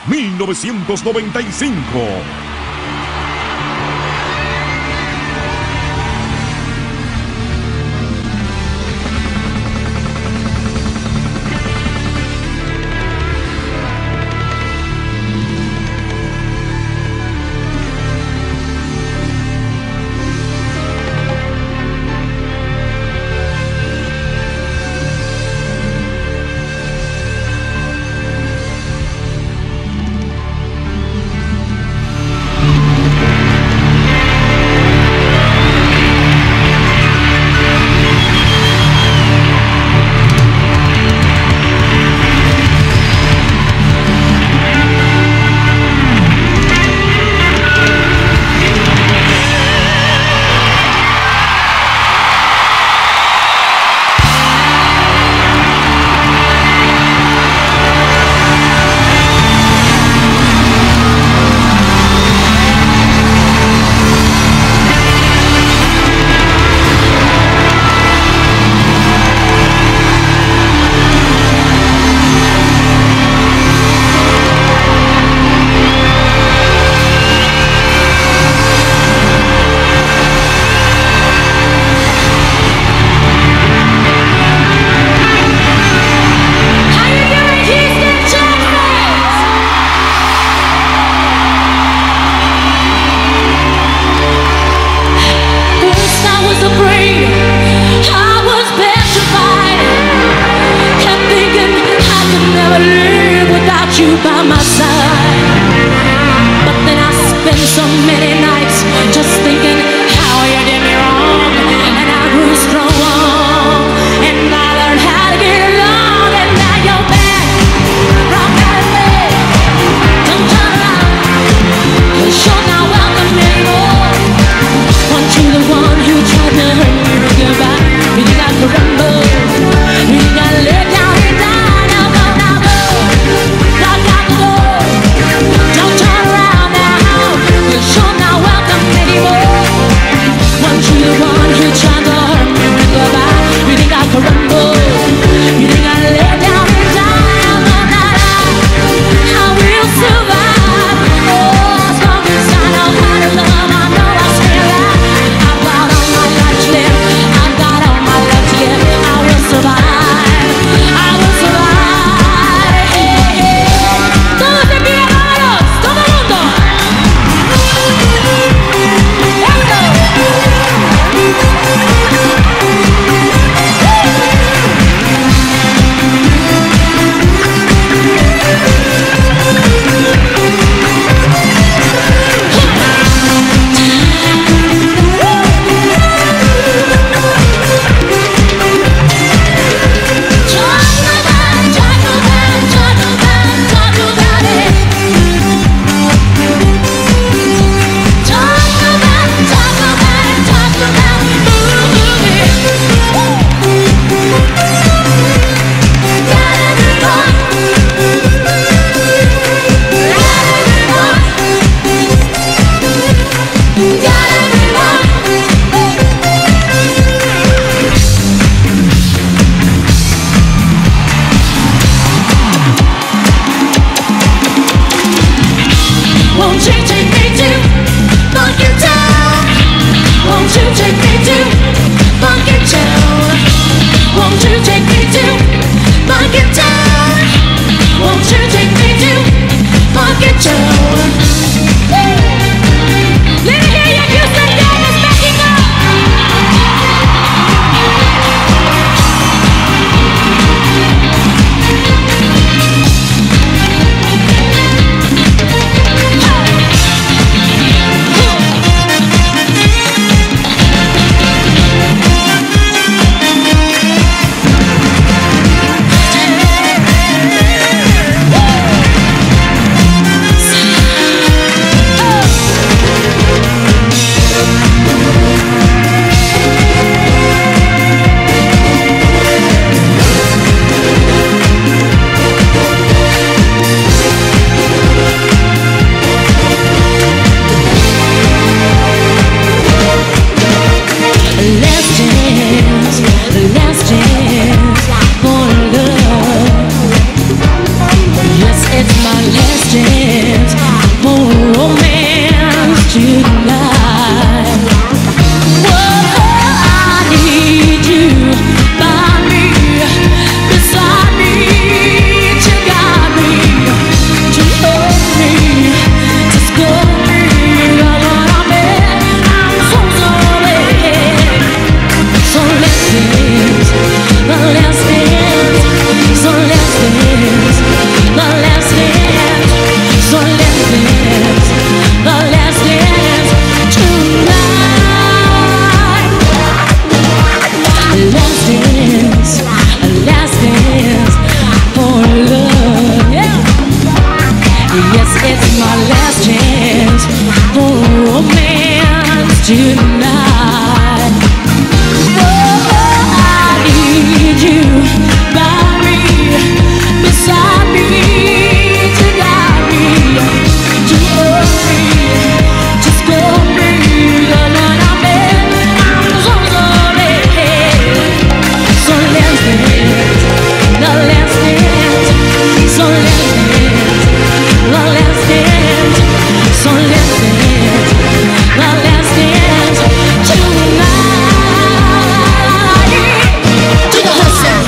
1995. last chance for romance tonight. Whoa, I need you by me, beside me, to guide me, to hold me, to scold me. All I'm in, I'm so sorry. So let's dance, the last dance. So let's dance, the last dance. So let's dance, the last dance tonight. Last dance for love. Yeah. Yes, it's my last chance for romance tonight. Oh, I need you by me, beside me, to guide me, to hold me, to scold me. Lord, I'm in, I'm so sorry. So let's dance, the last dance. So let's dance, the last dance. So let's dance, the last dance tonight. To the hustle.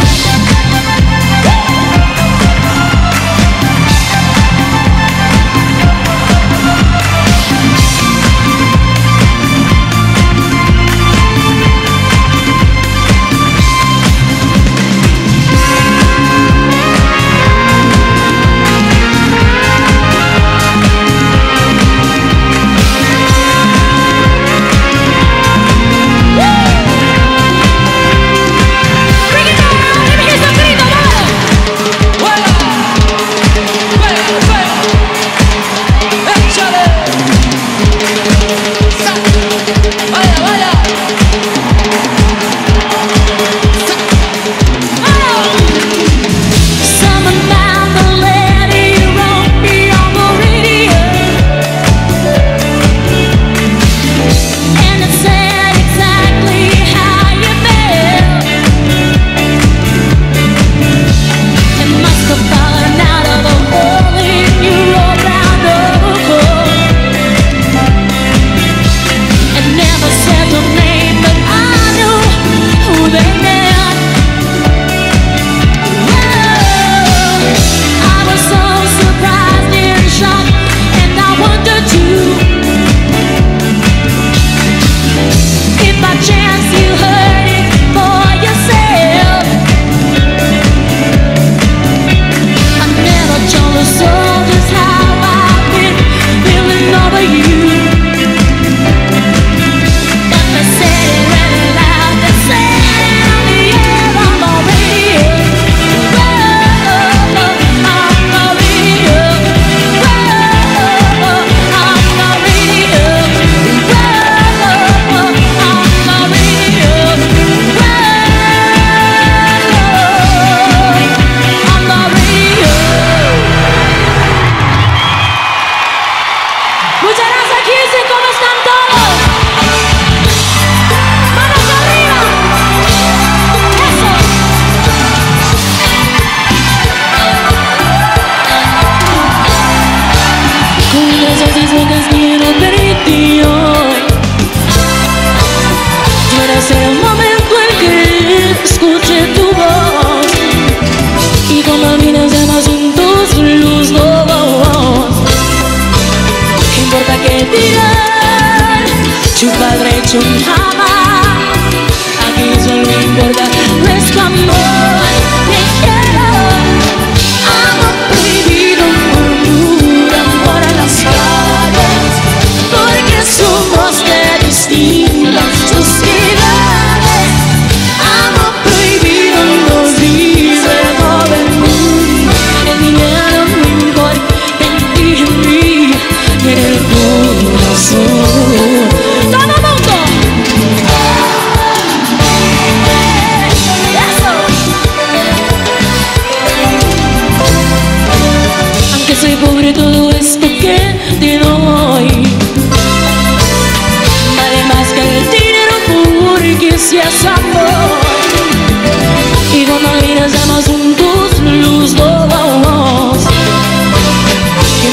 Tu padre hecho un jamás, aquí solo importa nuestro amor. Te quiero, amor prohibido, murmura por las calles, porque somos de distintas sociedades. Amor prohibido nos dice todo el mundo, el dinero no importa, en ti, en mí, en el corazón. Soy pobre, todo esto que te doy vale más que el dinero, porque si es amor. Y cuando miras llamas juntos los dos,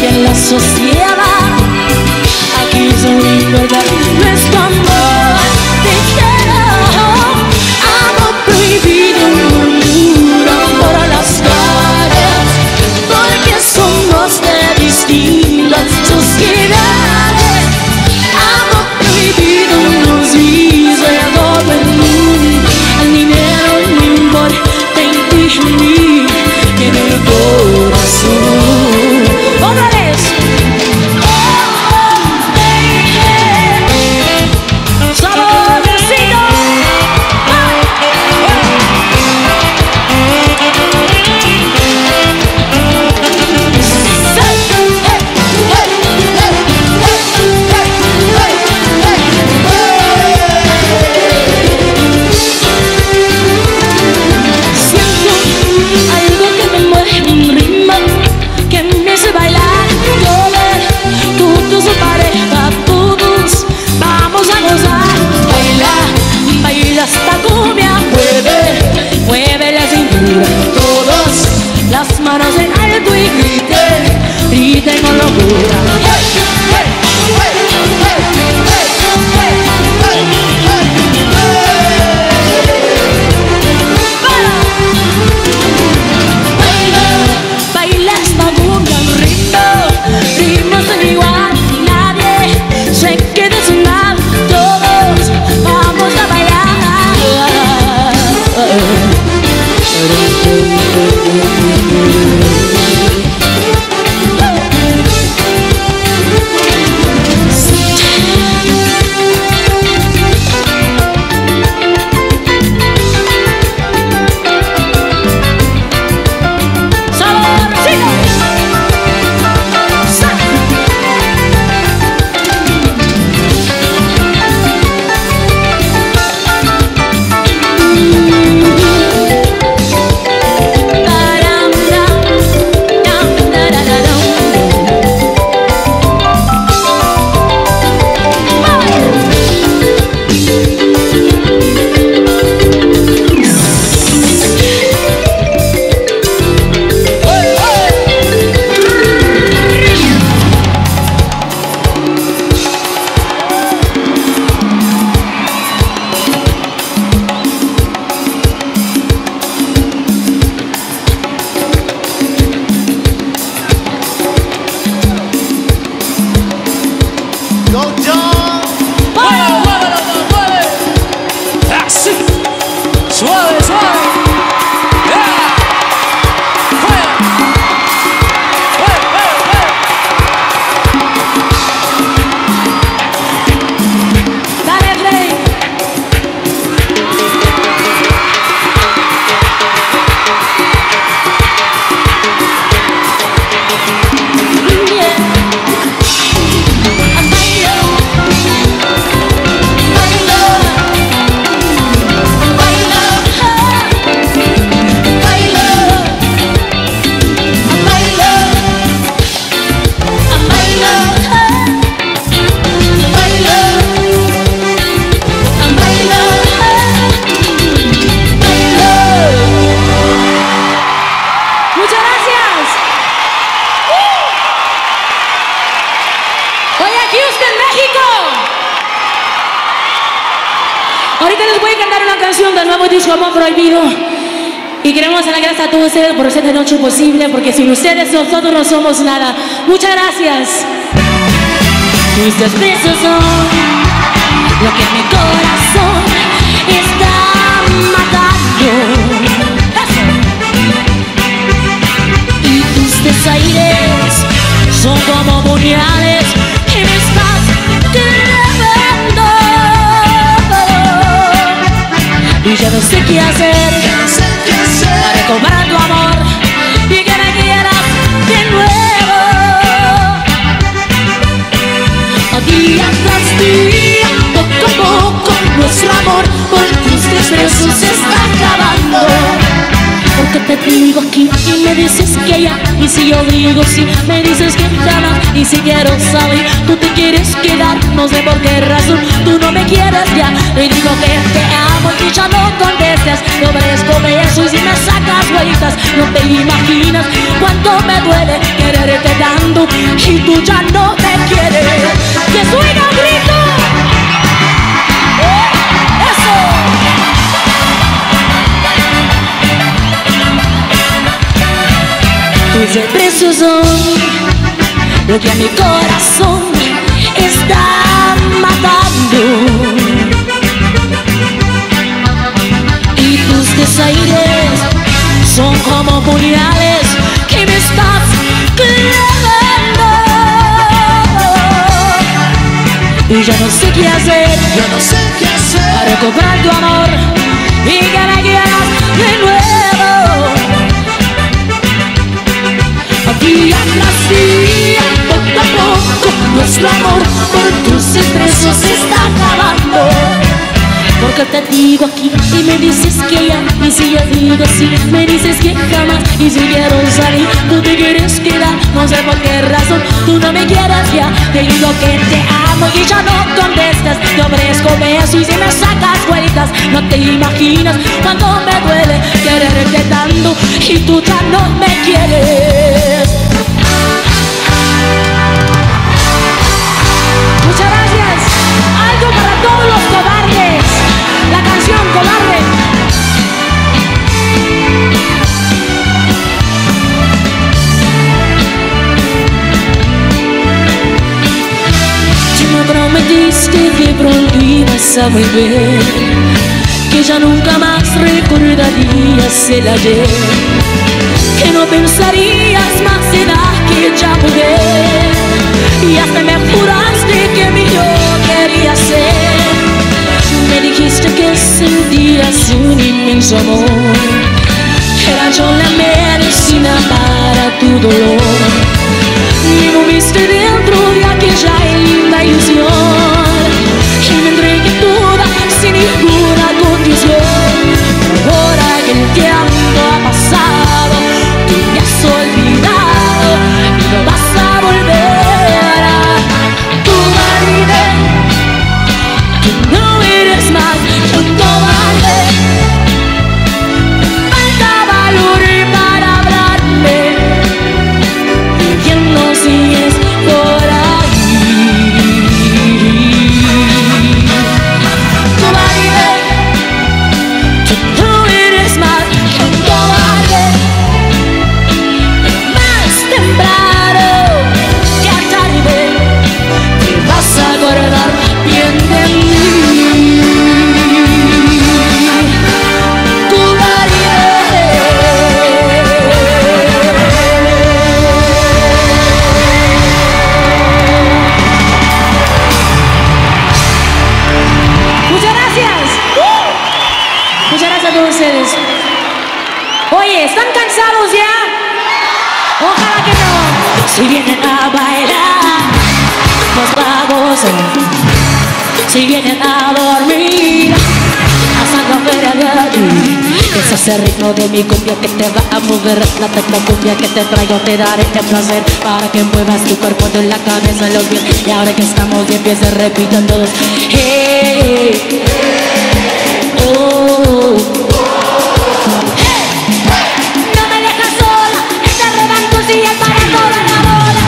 en la sociedad. Aquí solo importa nuestro amor. Te quiero, amor prohibido murmura por las calles, porque somos de distintas sociedades. Amor prohibido nos dice todo el mundo. El dinero no importa en ti y mí, que en el corazón. Otra vez. Esta cumbia mueve la cintura, todos las manos en alto y griten con locura. Baila esta cumbia, un ritmo sin igual, nadie se quede sin nada, todos vamos a bailar. Ahorita les voy a cantar una canción del nuevo disco Amor Prohibido. Y queremos dar las gracias a todos ustedes por hacer esta noche posible, porque sin ustedes nosotros no somos nada. Muchas gracias. Tus besos son lo que mi corazón está matando. Y tus desaires son como puñales que me estás clavando. Y ya no sé qué hacer para cobrar tu amor y que me quieras de nuevo. Día tras día, poco a poco, nuestro amor por tus desprecios se está acabando. Porque te digo aquí y me dices que ya, y si yo digo sí, me dices que jamás. Y si quiero saber, tú te quieres quedar, no sé por qué razón tú no me quieres ya. Te digo que te amo y ya no contestas, te ofrezco besos y si me sacas vueltas, no te imaginas cuánto me duele querer quererte tanto y tú ya no me quieres. ¡Que suena un grito! ¡Eso! Tus desprecios son lo que a mi corazón está matando, y tus desaires son como puñales que me estás clavando, y ya no sé qué hacer, para recuperar tu amor y que me quieras de nuevo. Día tras día, poco a poco, nuestro amor por tus expresos se está acabando. Porque te digo aquí y me dices que ya, y si yo digo sí, me dices que jamás. Y si quiero salir, tú te quieres quedar, no sé por qué razón tú no me quieres ya. Te digo que te amo y ya no contestas. Te ofrezco besos y si me sacas vueltas. No te imaginas cuánto me duele quererte tanto y tú ya no me quieres. Muchas gracias. Algo para todos los cobardes. La canción Cobarde. Tú me prometiste que pronto ibas a volver, que ya nunca más recordarías el ayer, que no pensarías más en aquella mujer, y hasta me juraste que mi yo quería ser. Me dijiste que sentías un inmenso amor, que era yo la medicina para tu dolor, y moviste dentro de aquella linda ilusión, y me entregué toda sin ninguna condición. Ahora que el tiempo ha pasado, tú me has olvidado y no vas a volver a tu vida. Tú no eres más que un cobarde. Falta valor para hablarme y bien no sigues por ahí. Cobarde, tú no eres más que un cobarde. Más temprano que tarde te vas a acordar bien de mí. Muchas gracias. Muchas gracias a todos ustedes. Oye, ¿están cansados ya? Ojalá que no. Si vienen a bailar, pues vamos. Si vienen a dormir, pasando afuera de aquí. Ese es el ritmo de mi cumbia que te va a mover. La tecnocumbia que te traigo te daré el placer para que muevas tu cuerpo de la cabeza a los pies. Y ahora que estamos de pie se repiten todos. Hey, oh, hey. No me dejas sola, este rebanco sigue para toda la boda.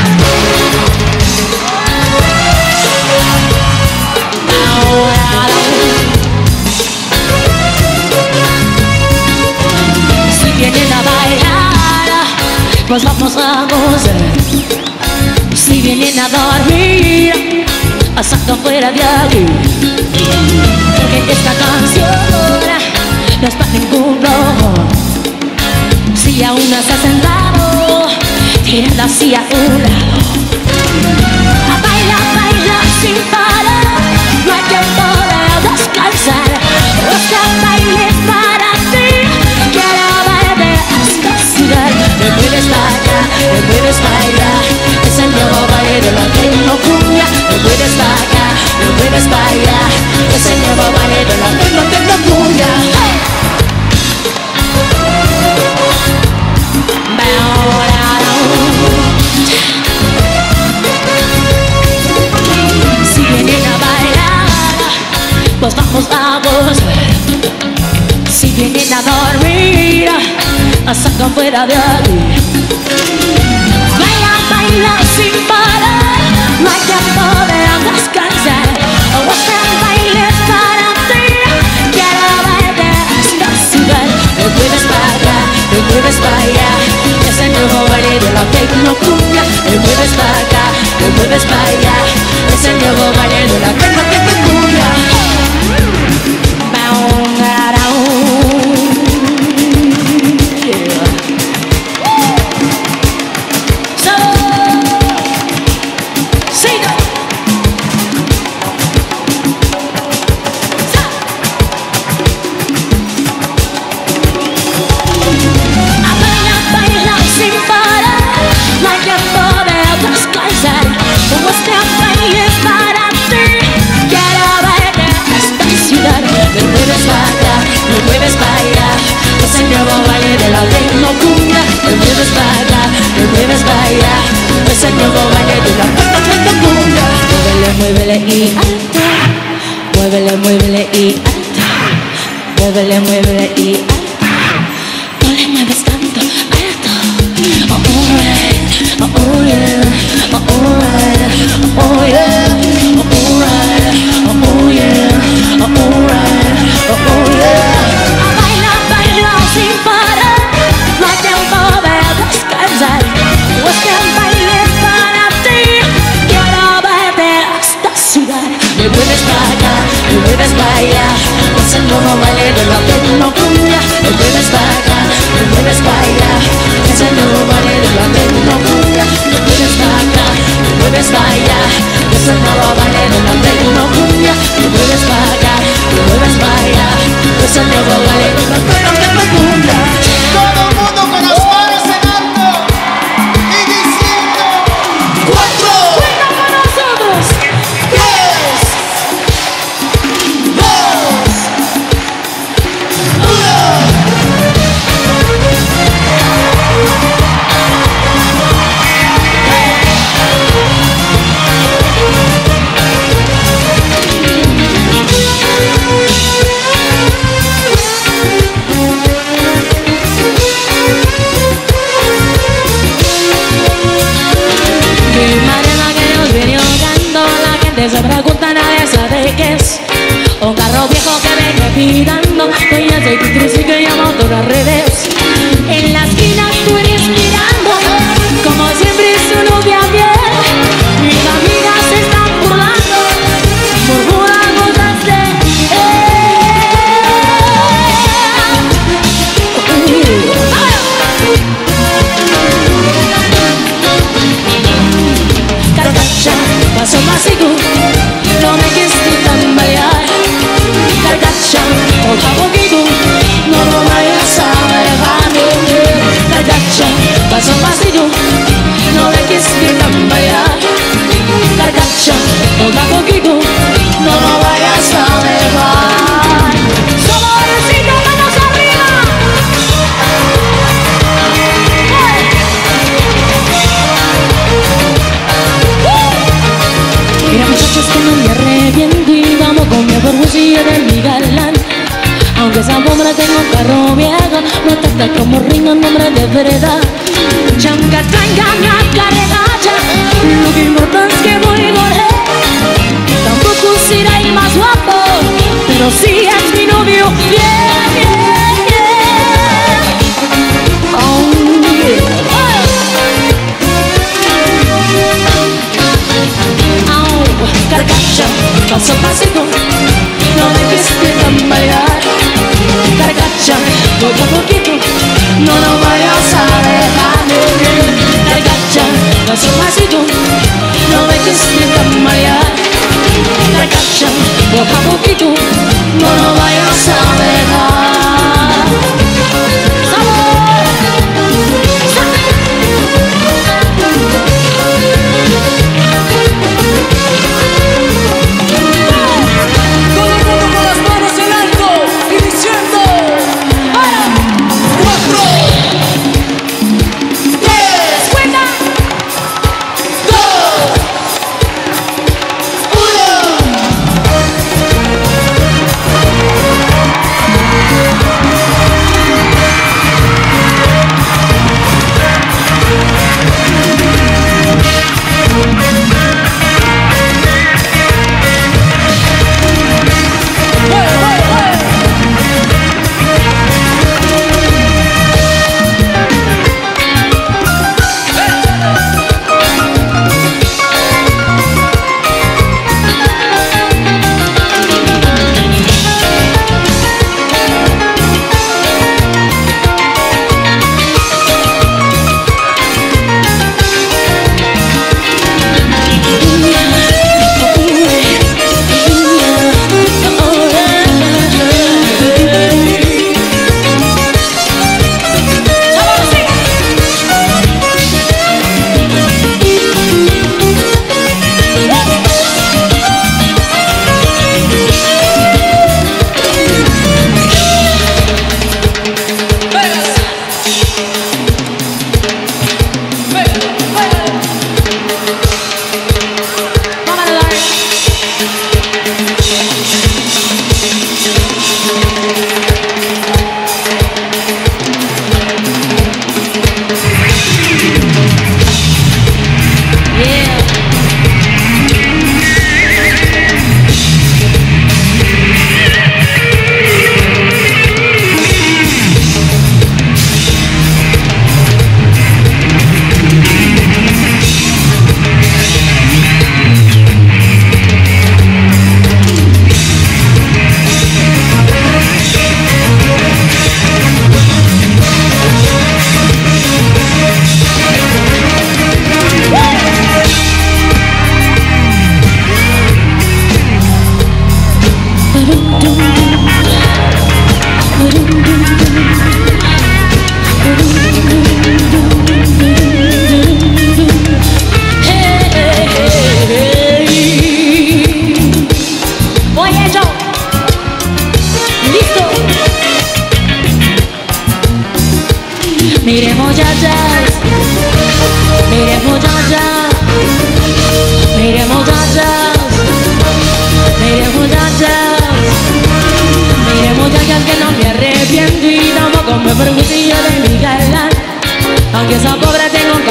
Si vienen a bailar, pues vamos a gozar. Si vienen a dormir, pasando fuera de aquí. Porque esta canción no es para ningún rojo. Si aún no estás sentado, tírala así a un lado. A bailar, bailar sin parar, no hay tiempo de descansar. Este baile es para ti, quiero verte hasta sudar. Me puedes bailar, me puedes bailar, es el nuevo baile de la tecnocumbia. Me puedes bailar, me puedes bailar, es el nuevo baile de la tecnocumbia. Si vienen a bailar, pues vamos, vamos. Si vienen a dormir, sacan fuera de aquí. Baila, baila. y alto. Muévele, muévele y alto. Muévele, muévele y alto. No le mueves tanto, alto. Oh, alright, oh, oh yeah, oh, alright, oh yeah, oh, alright, oh yeah, oh, alright, oh yeah. Baila, baila sin parar, no hay tiempo de descansar. Pues que el baile es para ti, quiero verte hasta sudar. Me mueves para acá, me mueves para allá, pues el nuevo baile de la tecnocumbia.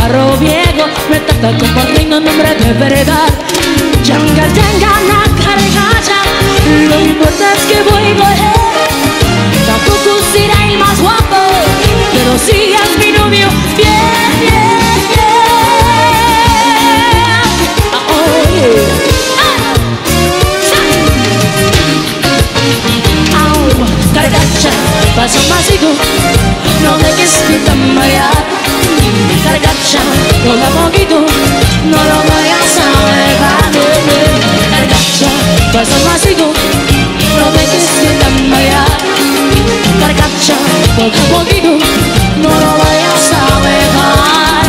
carro viejo me trata como reino en nombre de verdad. Yanga, yanga, nacargacha, lo importa es que voy a coger. Tampoco será el más guapo, pero sí es mi novio fiel, fiel, fiel. Oh, yeah. Cargacha, paso masivo, no me quieres tan marear. Cargacha, no la poquito, no lo vayas a dejar. Cargacha, paso masivo, no me quieres tan marear. Cargacha, no la poquito, no lo vayas a dejar.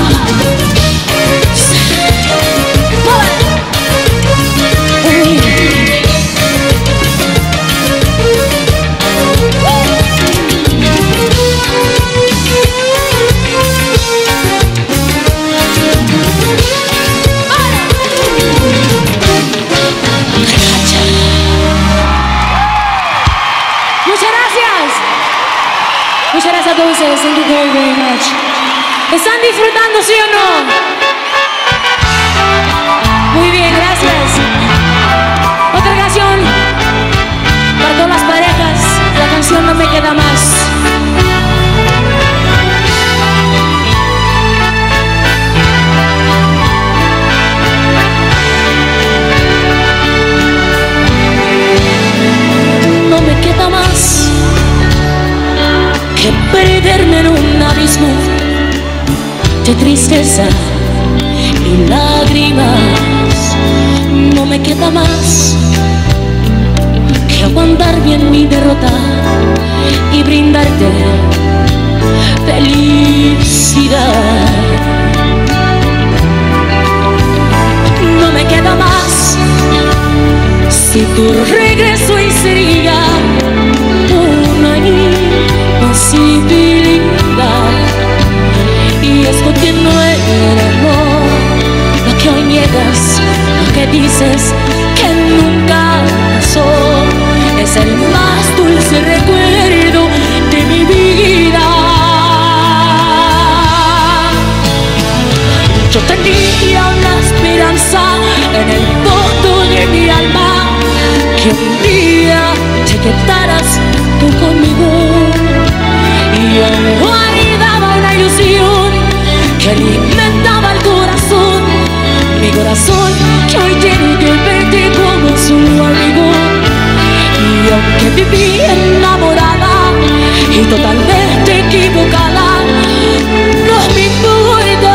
Muchas gracias a todos ustedes, thank you very, very much. ¿Están disfrutando, sí o no? Muy bien, gracias. Otra canción para todas las parejas. La canción No me queda más. No me queda más que perderme en un abismo de tristeza y lágrimas. No me queda más que aguantar bien mi derrota y brindarte felicidad. No me queda más si tu regreso y sería una imposibilidad. Y escondiendo el amor, lo que hoy niegas, lo que dices que nunca pasó, es el más dulce recuerdo de mi vida. Yo tenía una esperanza en el fondo de mi alma, que un día te quedaras tú conmigo. Y yo guardaba una ilusión que alimentaba el corazón, mi corazón que hoy tiene que verte como su amigo. Y aunque viví enamorada y totalmente equivocada, no me importa,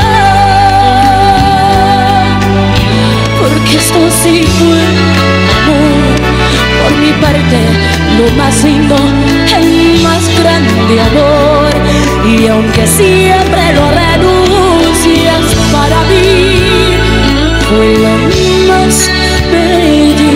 porque esto sí fue amor. Por mi parte, lo más lindo, el más grande amor. Y aunque siempre lo renuncias, para mí fue lo más bello.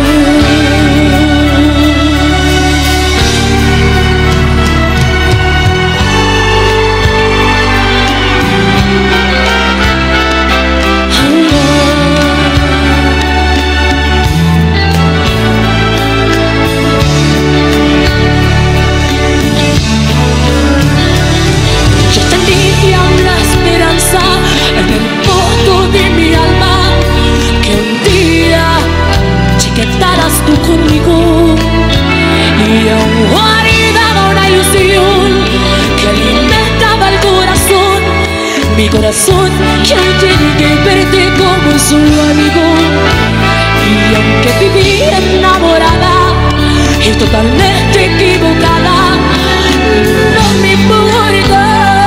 En el fondo de mi alma, que un día te quedaras tú conmigo. Y aún guardaba una ilusión que alimentaba el corazón, mi corazón que hoy tiene que verte como su amigo. Y aunque viví enamorada y totalmente equivocada, no me importa,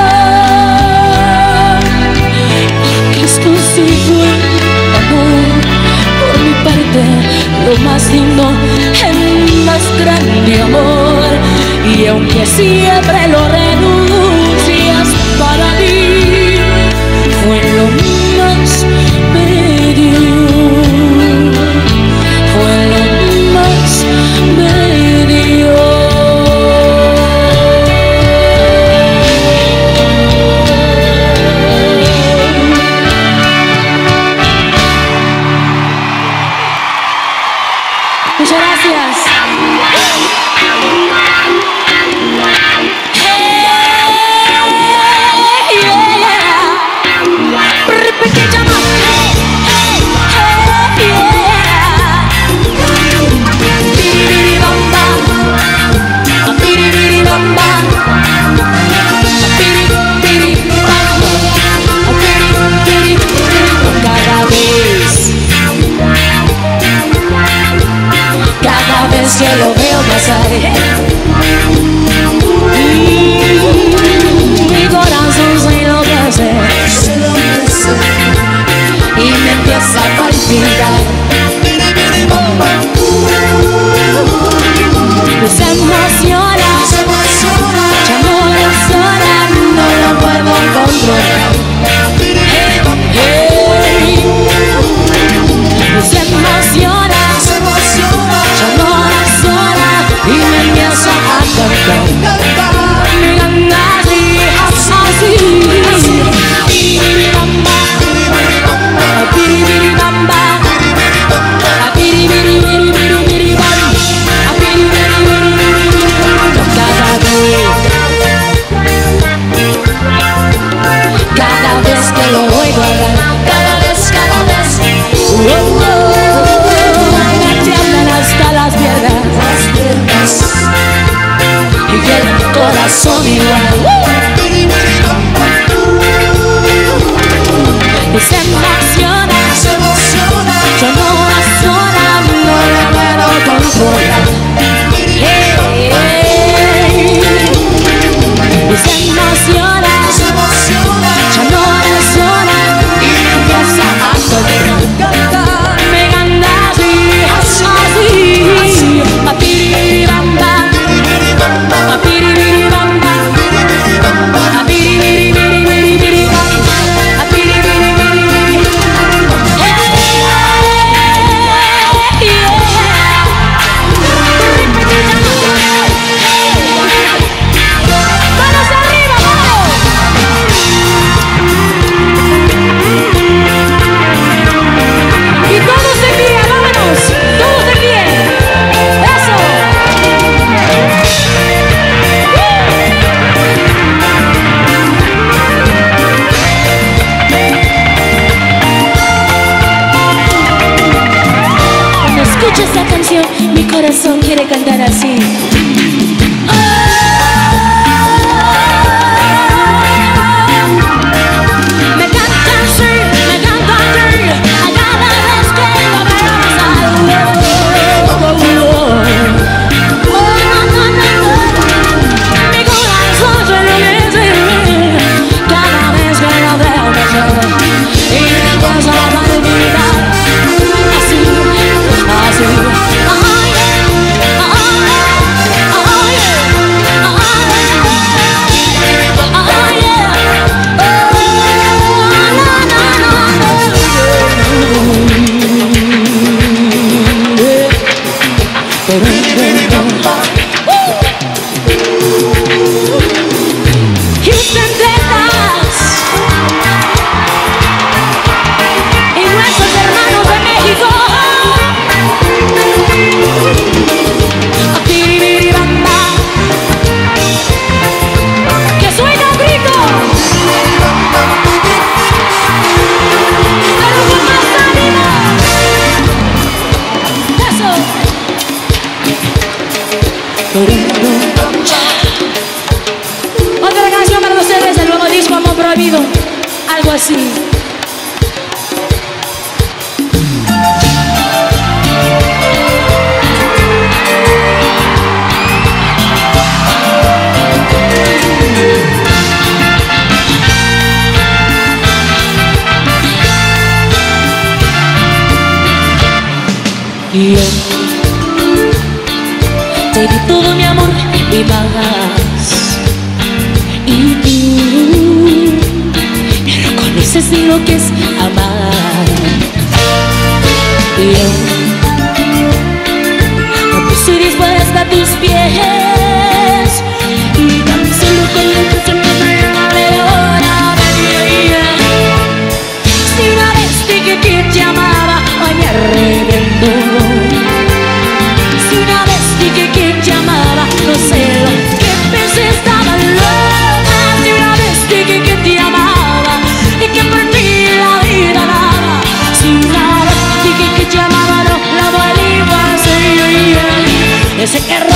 esto sí fue amor. Por mi parte, lo más lindo, el más grande amor. Y aunque siempre lo renuncias, para mí fue lo más bello. Fue lo más bello. Muchas gracias. Hey. olvidar. Se emociona, llamó sola, no lo puedo controlar. Se emociona, llamó sola y me empieza a cantar. Me gana así, así. Piribiribamba, piribiribamba, piribiribiribiribiribam, cada vez que lo oigo hablar, cada vez, me tiemblan hasta las piernas y el corazón igual. Y se emociona, yo no sola, no lo puedo controlar. Y se emociona, ya no es sola y me empieza a tocar. Me gana así, a piribiribamba, a piribiribamba, a piribiribiribiribam, a piribiribiribiribam. ¡Manos arriba, vamos! Y todos de pie, vámonos, todos de pie. Eso. Cuando escucho esta canción, mi corazón quiere cantar así. Me canta así, me canta así, a cada vez que lo veo mi corazón se enloquece cada vez que lo veo pasar y me empieza a palpitar así, así. Houston, Texas, y nuestros hermanos de México. A piribiribamba, que suena un grito, pero con más ánimo. Eso. Otra canción para ustedes del nuevo disco Amor Prohibido, algo así. Y yo te di todo mi amor y más. Y tú me reconoces ni lo que es amar. Y yo me puse dispuesta a tus pies y tan solo con la intención de regalarle ahora de mi vida. Si una vez dije que te amaba, hoy me arrepiento. Si una vez dije que te amaba, no sé lo que pensé, estaba loca. Si una vez dije que te amaba y que por ti la vida daba. Si una vez dije que te amaba, no la vuelvo a hacer. Ese que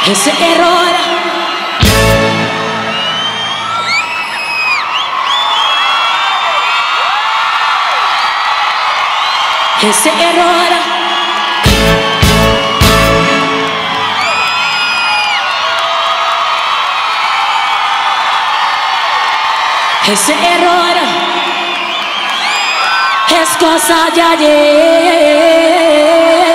ese error. Ese error. Ese error es cosa de ayer.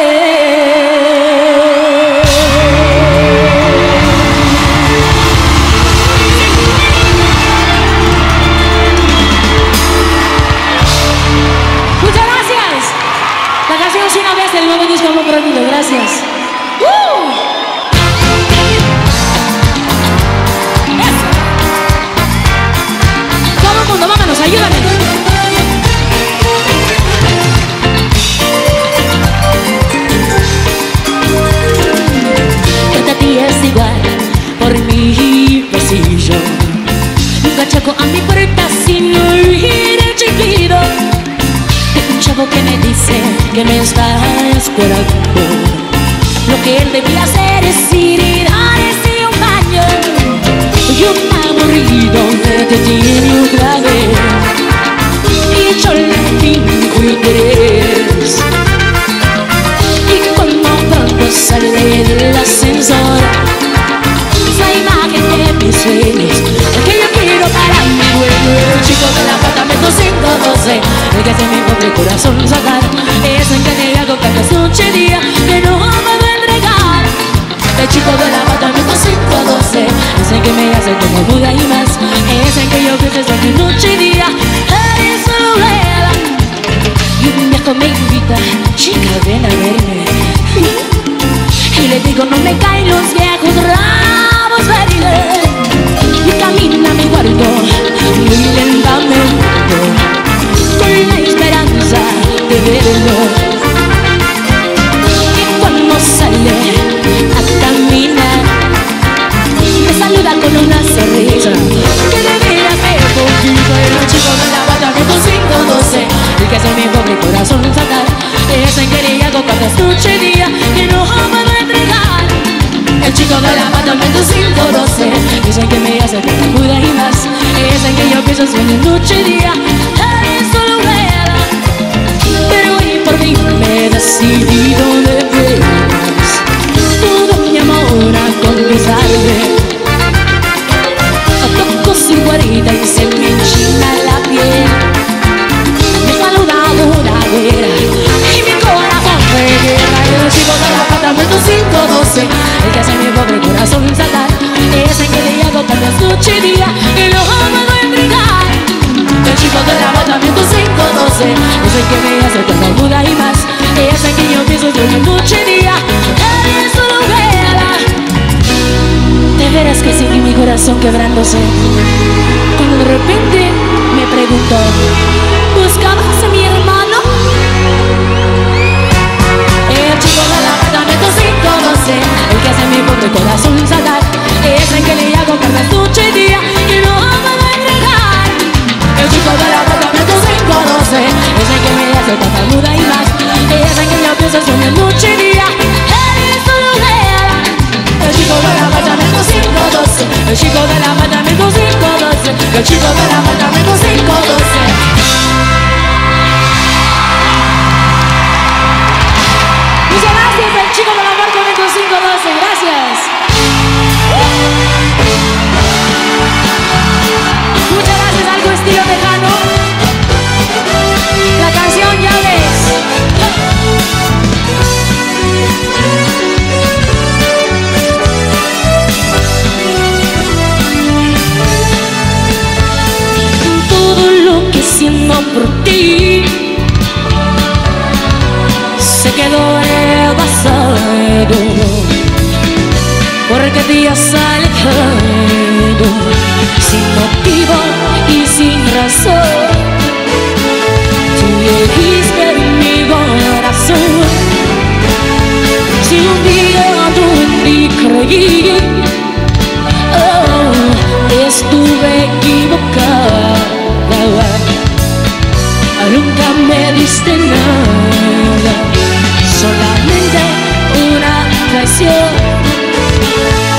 Muchas gracias. La canción Sin Vez del nuevo disco Amor Prohibido. Gracias. Todo el mundo, vámonos, ayúdame. Cada día es igual por mi pasillo. Nunca choco a mi puerta sin oír el chiflido de un chavo que me dice que me está esperando. Lo que él debía hacer es ir y darse un baño. Y un aburrido me detiene otra vez y yo le finjo interés. Y cuando pronto sale del ascensor, esa imagen de mis sueños, el que yo quiero para mi vuelo. El chico del apartamento 512, el que hace mi pobre corazón sacar, es el que le hago cada noche y día que no puedo entregar. El chico del apartamento 512 es el que me hace como Buda y más, es el que yo pienso de noche y día. Eres solo vela. Y un viejo me invita, chica ven a verme, y le digo no me caen los viejos ramos verdes. Y camina a mi cuarto muy lentamente, con la esperanza de verlo. Y cuando sale a caminar, me saluda con una sonrisa que de veras me conquista. El chico del apartamento 512, el que hace mi pobre corazón saltar, es el que le hago cada noche y día que no puedo entregar. El chico del apartamento 512 es el que me hace cada Buda y más, es el que yo pienso sueño noche y día. Eres solo vela. Pero hoy por mí me he decidido de veras todo mi amor a confesarle. Toco su guarida y se me enchina la piel. Me saluda una güera y mi corazón se guerra. El chico del apartamento 512, el que hace mi pobre corazón saltar, es el que le hago cada noche y día y lo puedo entregar. El chico del apartamento 512 es el que me hace cada Buda y más, es el que yo pienso de noche y día. Eres solo vela. De veras que sentí mi corazón quebrándose cuando de repente me preguntó, ¿buscabas a mi hermano? El chico del apartamento 512, el que hace mi pobre corazón saltar, es el que le hago cada noche y día y no puedo entregar. El chico del apartamento 512 es el que me hace cada Buda y más, es el que yo pienso sueño noche y día. Eres solo vela. El chico del apartamento 512, el chico del apartamento 512, el chico del apartamento 512. Muchas gracias, el chico del apartamento 512, gracias. Muchas gracias, algo estilo tejano. La canción ya ves. Todo lo que siento por ti se quedó en el pasado, porque días alejado, sin motivo y sin razón, tú dijiste en mi corazón. Si un día yo en ti creí, oh, estuve equivocada, nunca me diste nada, solamente una traición.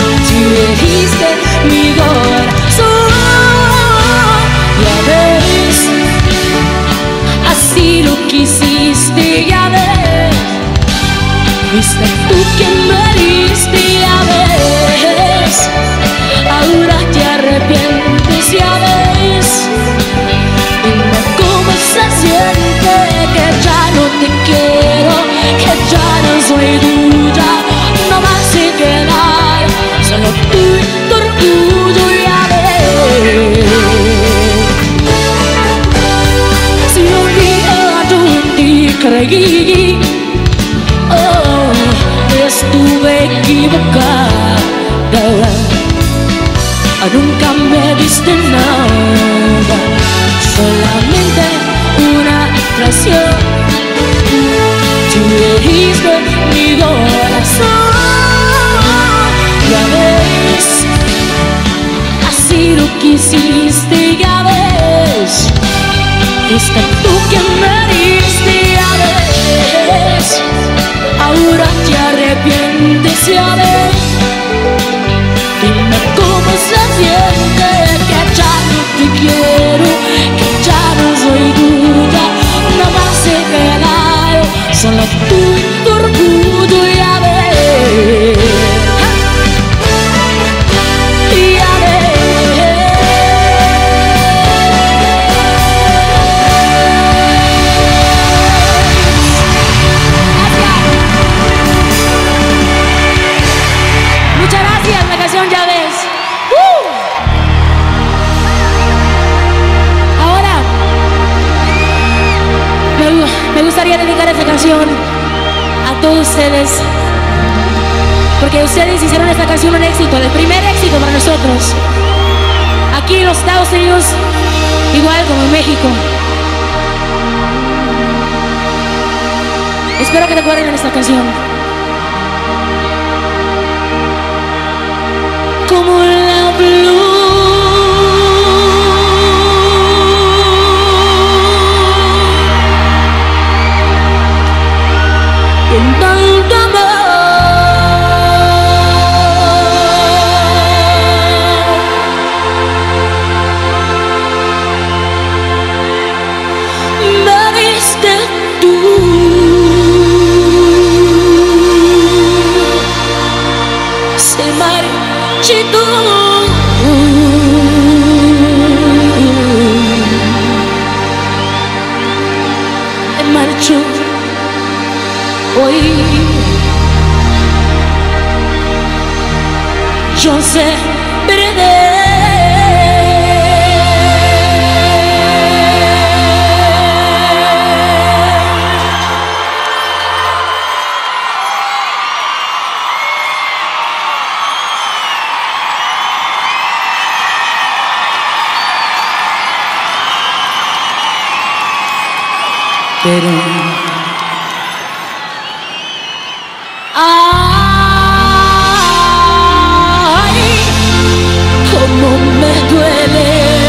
nunca me diste nada, solamente una traición. Tú heriste mi corazón, ya ves, así lo quisiste, ya ves, fuiste tú quien me diste, ya ves, ahora te arrepientes, ya ves. Dime cómo se siente que ya no te quiero, que ya no soy tuya, no más he quedado solo tú y tu orgullo, ya ves, ya ves. Muchas gracias, la canción ya ves. Ahora me gustaría dedicar esta canción a todos ustedes, porque ustedes hicieron esta canción un éxito, el primer éxito para nosotros, aquí en los Estados Unidos, igual como en México. Espero que recuerden esta canción. Como la flor en tanto amor, me diste tú, se marchitó. Marchó hoy, yo sé perder. Pero ay, cómo me duele.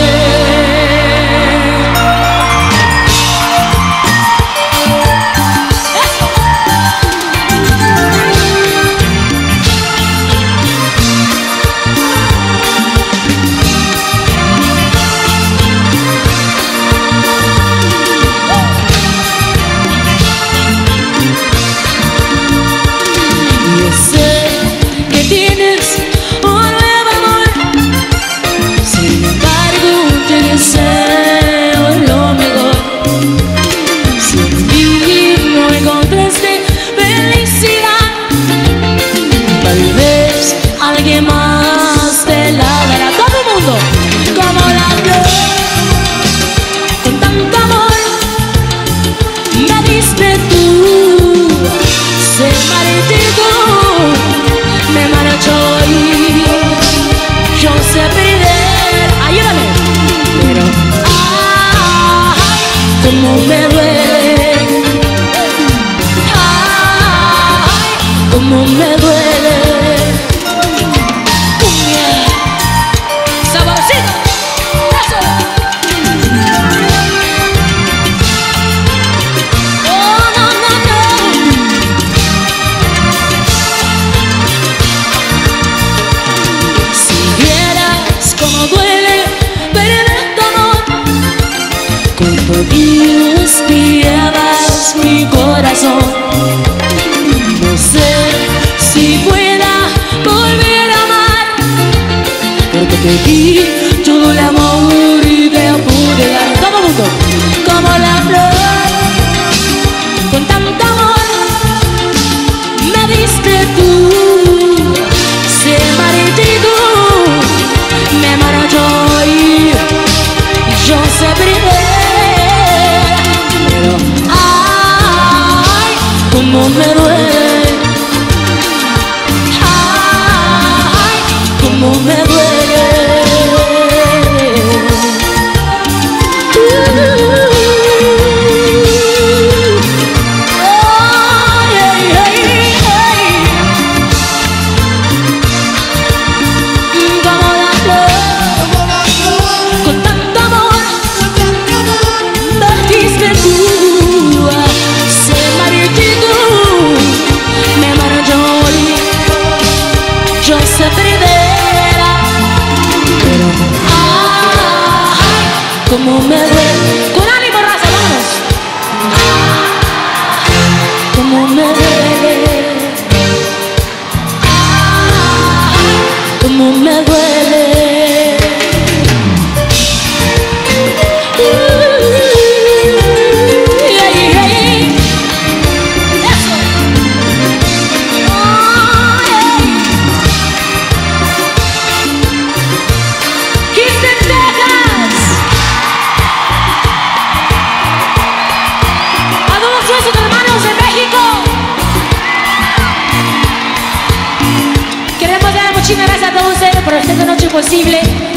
Cómo me duele. Saborcito. Eso. Oh, no, no, no. Si vieras cómo duele perder tu amor, con todos llevas mi corazón. No sé si pueda volver a amar, porque te di todo el amor y te pude dar. Todo el mundo, como la flor, con tanto amor me diste tú. Se marchitó, me marchó y yo sé perder. Pero ay, cómo me duele. Cómo me duele. como me duele. Con ánimo, raza, vamos. Como me duele. Como me duele. Muchas gracias a todos ustedes por esta noche posible.